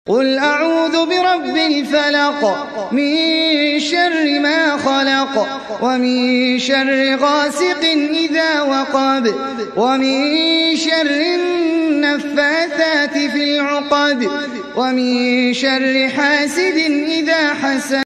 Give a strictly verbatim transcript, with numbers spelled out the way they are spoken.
قل أعوذ برب الفلق من شر ما خلق ومن شر غاسق إذا وقب ومن شر النفاثات في العقد ومن شر حاسد إذا حسد.